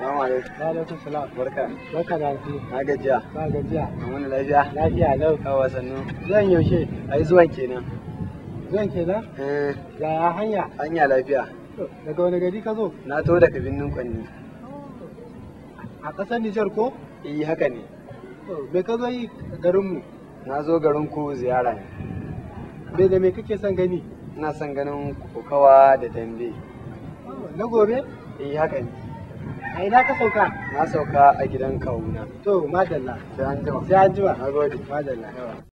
Assalamu alaikum. Wa alaikum salam. Barka. Barka da alfi. Na gajiya. Ba gajiya. An wani lafiya? Lafiya lau. Yawa sannu. Zan yaushe. Ai zuwan kenan. Zan kenan? Yaya hanya? Hanya lafiya. Daga wani gari ka zo? Na to daga binnin Kwanni. A ƙasar Nijar ko? Haka ne. Me ka zo yi garinmu? Na zo garin ku ziyara ne. Me da me kake son gani? Ina son ganin kokawa da dambe. Na gobe? Haka ne. A ina ka sauka? Na sauka a gidan kawuna. To, madalla. Sai an jima. Sai an jima. Na gode. Madalla.